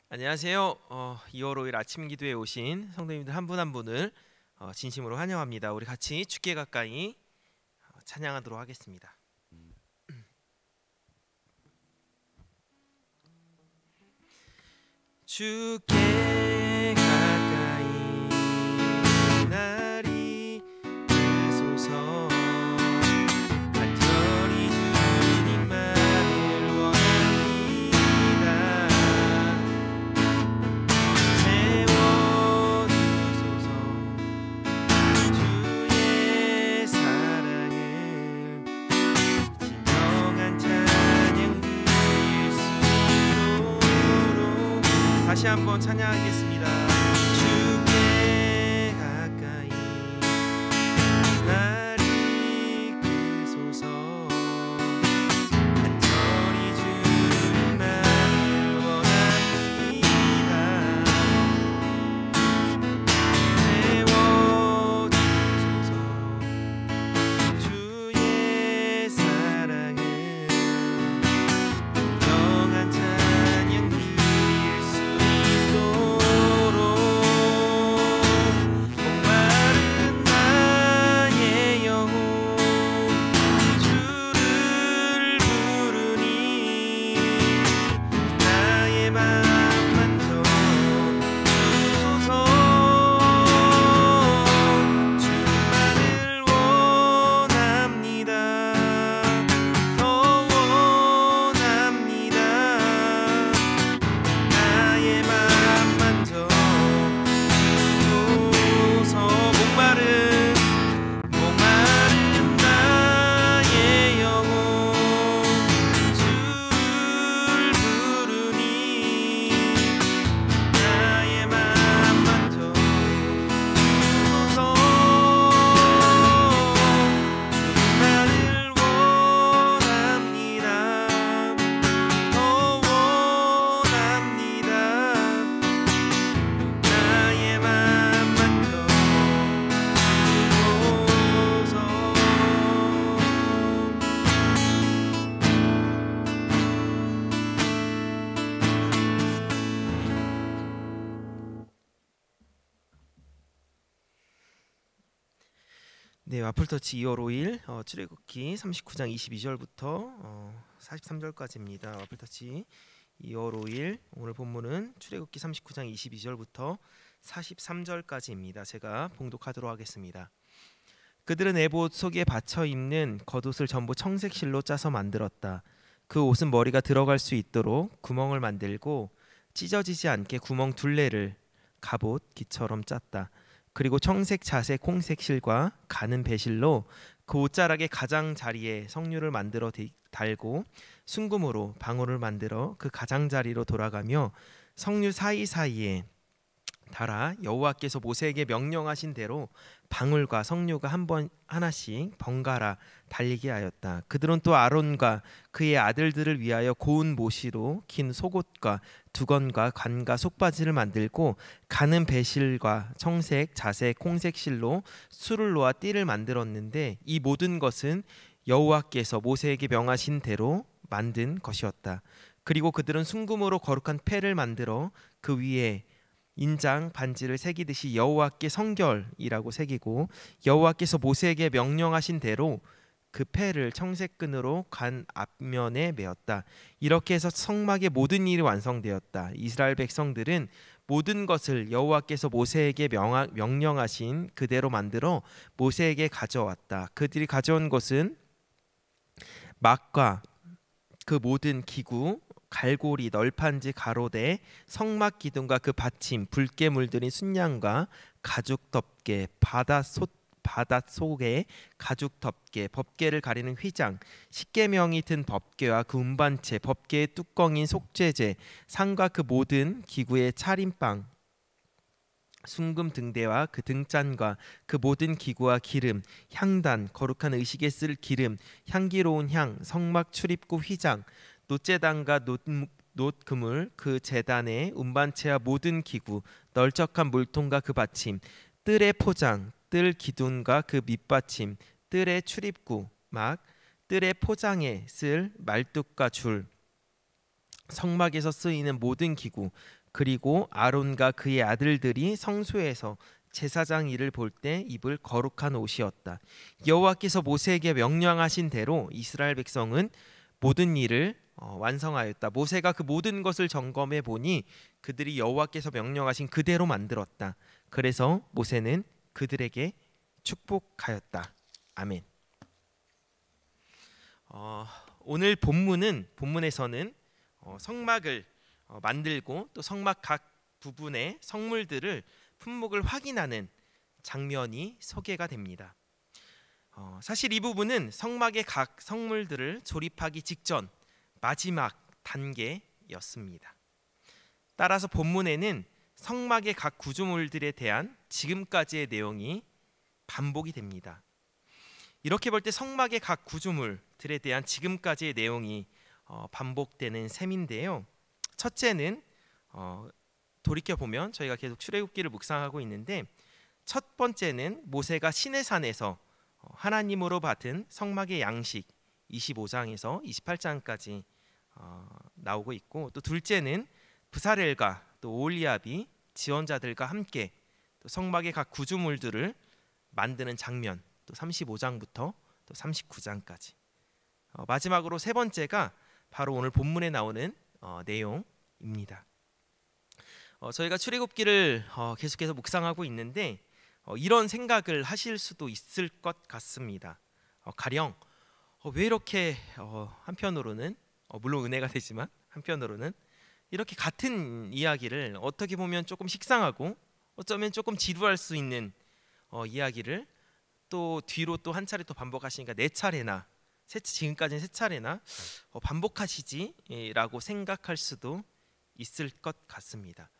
안녕하세요. 2월 5일 아침 기도에 오신 성도님들 한 분 한 분을 진심으로 환영합니다. 우리 같이 주께 가까이 찬양하도록 하겠습니다. 주께 가까이 나리 되소서. 간절히 주님만을 원합니다. 세워주소서. 주의 사랑을 진정한 찬양 드릴 수 있도록 다시 한번 찬양하겠습니다. 주께 가까이 나리 크소서. 간절히 주님만을 원합니다. 세워주소서. 주의 사랑을 진정한 찬양 드릴 수 있도록 목마른 나의 영혼 주를 부르니 나의 맘만 전주소서. 주만을 원합니다. 더 원합니다. 나의 맘만 전주소서. 목마른 나의 영혼 주를 부르니 나의 맘만 전주소서. 주만을 원합니다. 더 원합니다. 나의 맘만 전주소서. 네, 와플터치 2월 5일 출애굽기 39장 22절부터 43절까지입니다. 와플터치 2월 5일 오늘 본문은 출애굽기 39장 22절부터 43절까지입니다. 제가 봉독하도록 하겠습니다. 그들은 에봇 속에 받쳐 입는 겉옷을 전부 청색 실로 짜서 만들었다. 그 옷은 머리가 들어갈 수 있도록 구멍을 만들고 찢어지지 않게 구멍 둘레를 갑옷 기처럼 짰다. 그리고 청색 자색 홍색 실과 가는 배실로 그 옷자락의 가장자리에 성류를 만들어 달고 순금으로 방울을 만들어 그 가장자리로 돌아가며 성류 사이사이에 달아 여호와께서 모세에게 명령하신 대로 방울과 성류가 한 번 하나씩 번갈아 달리게 하였다. 그들은 또 아론과 그의 아들들을 위하여 고운 모시로 긴 속옷과 두건과 관과 속바지를 만들고 가는 배실과 청색, 자색, 홍색 실로 술을 놓아 띠를 만들었는데 이 모든 것은 여호와께서 모세에게 명하신 대로 만든 것이었다. 그리고 그들은 순금으로 거룩한 패를 만들어 그 위에 인장 반지를 새기듯이 여호와께 성결이라고 새기고 여호와께서 모세에게 명령하신 대로 그 패를 청색 끈으로 관 앞면에 메었다. 이렇게 해서 성막의 모든 일이 완성되었다. 이스라엘 백성들은 모든 것을 여호와께서 모세에게 명령하신 그대로 만들어 모세에게 가져왔다. 그들이 가져온 것은 막과 그 모든 기구, 갈고리, 널판지, 가로대, 성막 기둥과 그 받침, 붉게 물들인 순양과 가죽 덮개, 바닷속에 가죽 덮개, 법궤를 가리는 휘장, 십계명이 든 법궤와 그 운반체, 법궤의 뚜껑인 속죄제, 상과 그 모든 기구의 차림빵, 순금 등대와 그 등잔과 그 모든 기구와 기름, 향단, 거룩한 의식에 쓸 기름, 향기로운 향, 성막 출입구 휘장, 놋제단과 놋그물, 그 제단의 운반체와 모든 기구, 널쩍한 물통과 그 받침, 뜰의 포장, 뜰 기둥과 그 밑받침, 뜰의 출입구, 막 뜰의 포장에 쓸 말뚝과 줄, 성막에서 쓰이는 모든 기구, 그리고 아론과 그의 아들들이 성소에서 제사장 일을 볼 때 입을 거룩한 옷이었다. 여호와께서 모세에게 명령하신 대로 이스라엘 백성은 모든 일을 완성하였다. 모세가 그 모든 것을 점검해 보니 그들이 여호와께서 명령하신 그대로 만들었다. 그래서 모세는 그들에게 축복하였다. 아멘. 오늘 본문에서는 성막을 만들고 또 성막 각 부분의 성물들을 품목을 확인하는 장면이 소개가 됩니다. 사실 이 부분은 성막의 각 성물들을 조립하기 직전 마지막 단계였습니다. 따라서 본문에는 성막의 각 구조물들에 대한 지금까지의 내용이 반복이 됩니다. 이렇게 볼 때 성막의 각 구조물들에 대한 지금까지의 내용이 반복되는 셈인데요. 첫째는 돌이켜보면 저희가 계속 출애굽기를 묵상하고 있는데, 첫 번째는 모세가 시내산에서 하나님으로 받은 성막의 양식 25장에서 28장까지 나오고 있고, 또 둘째는 브사렐과 또 오홀리압이 지원자들과 함께 또 성막의 각 구조물들을 만드는 장면, 또 35장부터 또 39장까지. 마지막으로 세 번째가 바로 오늘 본문에 나오는 내용입니다. 저희가 출애굽기를 계속해서 묵상하고 있는데 이런 생각을 하실 수도 있을 것 같습니다. 가령 왜 이렇게 한편으로는 물론 은혜가 되지만 한편으로는 이렇게 같은 이야기를 어떻게 보면 조금 식상하고 어쩌면 조금 지루할 수 있는 이야기를 또 뒤로 또 한 차례 또 반복하시니까 네 차례나 지금까지는 세 차례나 반복하시지라고 생각할 수도 있을 것 같습니다.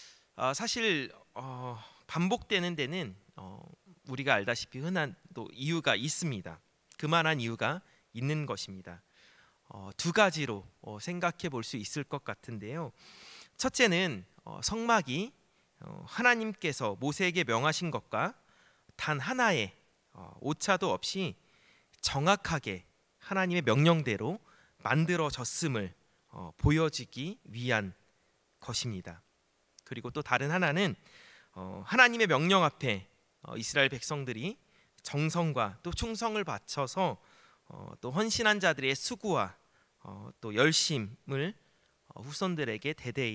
사실 반복되는 데는 우리가 알다시피 흔한 또 이유가 있습니다. 그만한 이유가 있는 것입니다. 두 가지로 생각해 볼 수 있을 것 같은데요. 첫째는 성막이 하나님께서 모세에게 명하신 것과 단 하나의 오차도 없이 정확하게 하나님의 명령대로 만들어졌음을 보여주기 위한 것입니다. 그리고 또 다른 하나는 하나님의 명령 앞에 이스라엘 백성들이 정성과 또 충성을 바쳐서 또 헌신한 자들의 수고와 또 열심을 후손들에게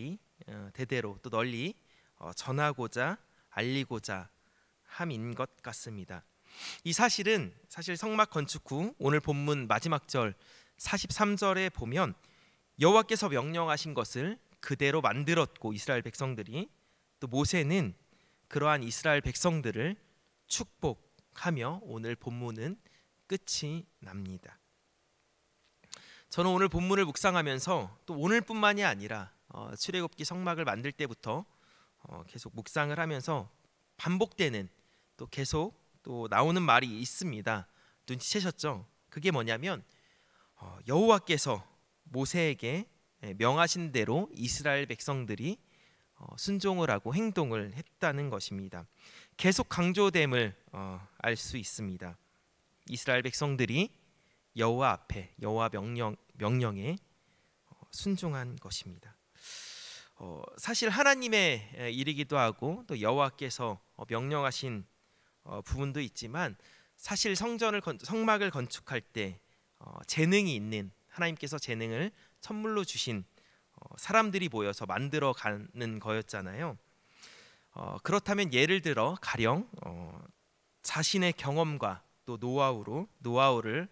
대대로 또 널리 전하고자 알리고자 함인 것 같습니다. 이 사실은 사실 성막 건축 후 오늘 본문 마지막 절 43절에 보면 여호와께서 명령하신 것을 그대로 만들었고 이스라엘 백성들이, 또 모세는 그러한 이스라엘 백성들을 축복하며 오늘 본문은 끝이 납니다. 저는 오늘 본문을 묵상하면서 또 오늘뿐만이 아니라 출애굽기 성막을 만들 때부터 계속 묵상을 하면서 반복되는 또 계속 또 나오는 말이 있습니다. 눈치채셨죠? 그게 뭐냐면 여호와께서 모세에게 명하신 대로 이스라엘 백성들이 순종을 하고 행동을 했다는 것입니다. 계속 강조됨을 알 수 있습니다. 이스라엘 백성들이 여호와 앞에 여호와 명령에 순종한 것입니다. 사실 하나님의 일이기도 하고 또 여호와께서 명령하신 부분도 있지만, 사실 성막을 건축할 때 재능이 있는 하나님께서 재능을 선물로 주신 사람들이 모여서 만들어가는 거였잖아요. 그렇다면 예를 들어 가령 자신의 경험과 또 노하우를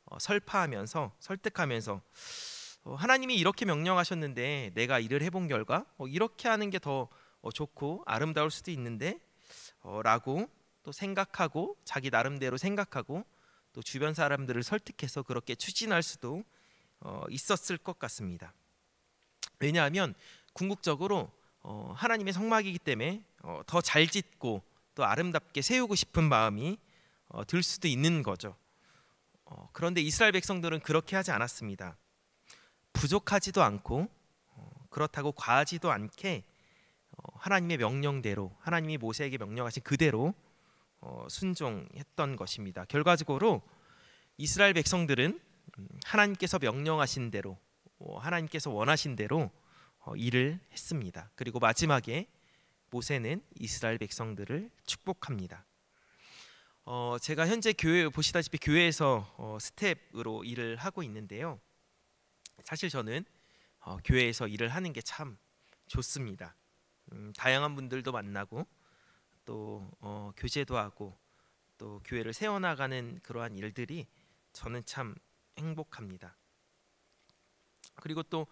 설득하면서 하나님이 이렇게 명령하셨는데 내가 일을 해본 결과 이렇게 하는 게 더 좋고 아름다울 수도 있는데 라고 또 생각하고 자기 나름대로 생각하고 또 주변 사람들을 설득해서 그렇게 추진할 수도 있었을 것 같습니다. 왜냐하면 궁극적으로 하나님의 성막이기 때문에 더 잘 짓고 또 아름답게 세우고 싶은 마음이 들 수도 있는 거죠. 그런데 이스라엘 백성들은 그렇게 하지 않았습니다. 부족하지도 않고 그렇다고 과하지도 않게 하나님의 명령대로, 하나님이 모세에게 명령하신 그대로 순종했던 것입니다. 결과적으로 이스라엘 백성들은 하나님께서 명령하신 대로 하나님께서 원하신 대로 일을 했습니다. 그리고 마지막에 모세는 이스라엘 백성들을 축복합니다. 제가 현재 교회 보시다시피 교회에서 스텝으로 일을 하고 있는데요. 사실 저는 교회에서 일을 하는 게 참 좋습니다. 다양한 분들도 만나고 또 교제도 하고 또 교회를 세워나가는 그러한 일들이 저는 참 행복합니다. 그리고 또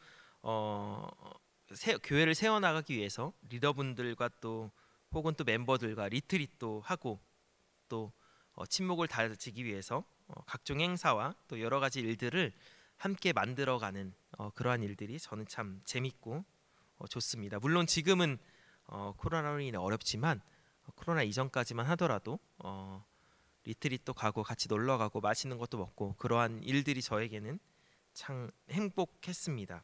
교회를 세워나가기 위해서 리더분들과 또 혹은 또 멤버들과 리트릿도 하고 또 친목을 다지기 위해서 각종 행사와 또 여러 가지 일들을 함께 만들어가는 그러한 일들이 저는 참 재밌고 좋습니다. 물론 지금은 코로나로 인해 어렵지만 코로나 이전까지만 하더라도 리트릿도 가고 같이 놀러 가고 맛있는 것도 먹고 그러한 일들이 저에게는 참 행복했습니다.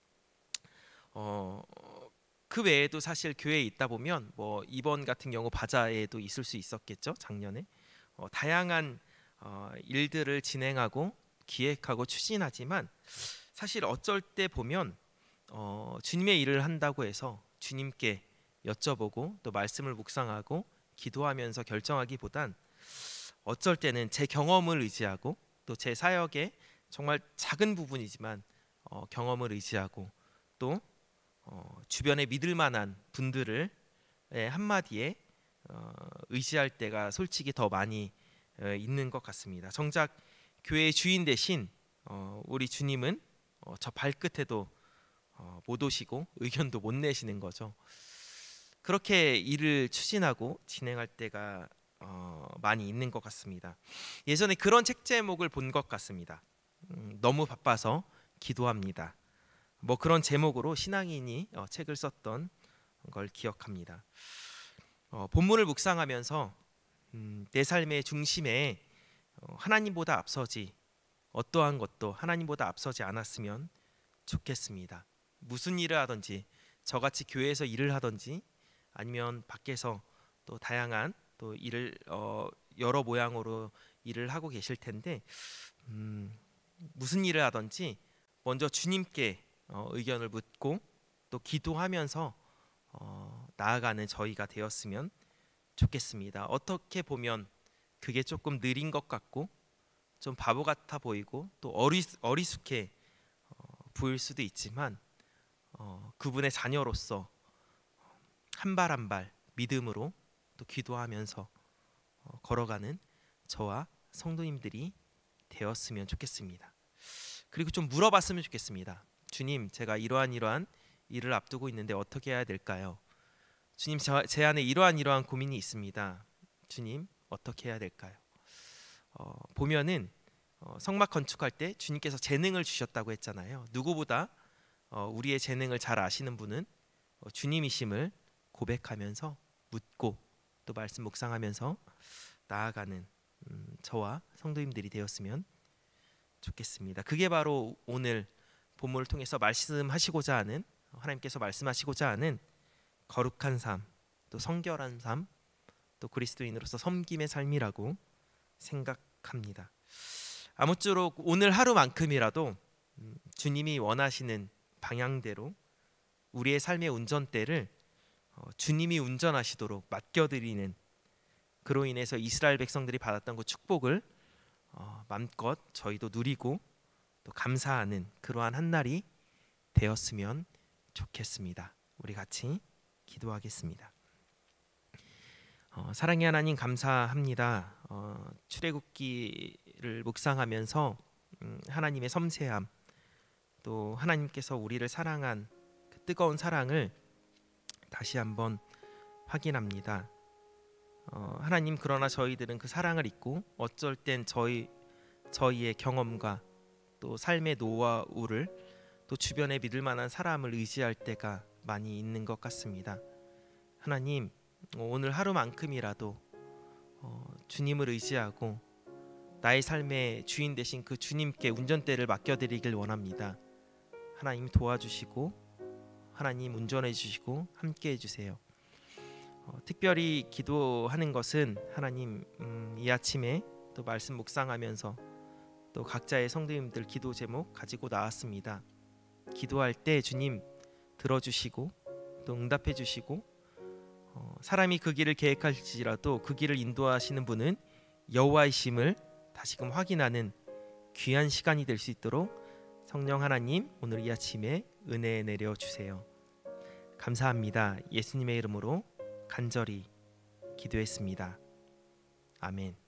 그 외에도 사실 교회에 있다 보면 뭐 이번 같은 경우 바자회도 있을 수 있었겠죠. 작년에 다양한 일들을 진행하고 기획하고 추진하지만 사실 어쩔 때 보면 주님의 일을 한다고 해서 주님께 여쭤보고 또 말씀을 묵상하고 기도하면서 결정하기보단 어쩔 때는 제 경험을 의지하고 또 제 사역의 정말 작은 부분이지만 경험을 의지하고 또 주변에 믿을 만한 분들을 한마디에 의지할 때가 솔직히 더 많이 있는 것 같습니다. 정작 교회의 주인 대신 우리 주님은 저 발끝에도 못 오시고 의견도 못 내시는 거죠. 그렇게 일을 추진하고 진행할 때가 많이 있는 것 같습니다. 예전에 그런 책 제목을 본 것 같습니다. 너무 바빠서 기도합니다. 뭐 그런 제목으로 신앙인이 책을 썼던 걸 기억합니다. 본문을 묵상하면서 내 삶의 중심에 하나님보다 앞서지 어떠한 것도 하나님보다 앞서지 않았으면 좋겠습니다. 무슨 일을 하든지 저같이 교회에서 일을 하든지 아니면 밖에서 또 다양한 또 일을 여러 모양으로 일을 하고 계실 텐데 무슨 일을 하든지 먼저 주님께 의견을 묻고 또 기도하면서 나아가는 저희가 되었으면 좋겠습니다. 어떻게 보면 그게 조금 느린 것 같고 좀 바보 같아 보이고 또 어리숙해 보일 수도 있지만 그분의 자녀로서 한 발 한 발 믿음으로 또 기도하면서 걸어가는 저와 성도님들이 되었으면 좋겠습니다. 그리고 좀 물어봤으면 좋겠습니다. 주님, 제가 이러한 일을 앞두고 있는데 어떻게 해야 될까요? 주님, 제 안에 이러한 고민이 있습니다. 주님, 어떻게 해야 될까요? 보면은 성막 건축할 때 주님께서 재능을 주셨다고 했잖아요. 누구보다 우리의 재능을 잘 아시는 분은 주님이심을 고백하면서 묻고 또 말씀 묵상하면서 나아가는 저와 성도님들이 되었으면 좋겠습니다. 그게 바로 오늘 본문을 통해서 말씀하시고자 하는 하나님께서 말씀하시고자 하는 거룩한 삶, 또 성결한 삶, 또 그리스도인으로서 섬김의 삶이라고 생각합니다. 아무쪼록 오늘 하루만큼이라도 주님이 원하시는 방향대로 우리의 삶의 운전대를 주님이 운전하시도록 맡겨드리는 그로 인해서 이스라엘 백성들이 받았던 그 축복을 마음껏 저희도 누리고 또 감사하는 그러한 한 날이 되었으면 좋겠습니다. 우리 같이 기도하겠습니다. 사랑의 하나님 감사합니다. 출애굽기를 묵상하면서 하나님의 섬세함 또 하나님께서 우리를 사랑한 그 뜨거운 사랑을 다시 한번 확인합니다. 하나님 그러나 저희들은 그 사랑을 잊고 어쩔 땐 저희의 경험과 또 삶의 노하우를 또 주변에 믿을 만한 사람을 의지할 때가 많이 있는 것 같습니다. 하나님 오늘 하루만큼이라도 주님을 의지하고 나의 삶의 주인 되신 그 주님께 운전대를 맡겨드리길 원합니다. 하나님 도와주시고 하나님 운전해 주시고 함께 해주세요. 특별히 기도하는 것은 하나님 이 아침에 또 말씀 묵상하면서 또 각자의 성도님들 기도 제목 가지고 나왔습니다. 기도할 때 주님 들어주시고 또 응답해 주시고 사람이 그 길을 계획할지라도 그 길을 인도하시는 분은 여호와이심을 다시금 확인하는 귀한 시간이 될 수 있도록 성령 하나님 오늘 이 아침에 은혜 내려 주세요. 감사합니다. 예수님의 이름으로 간절히 기도했습니다. 아멘.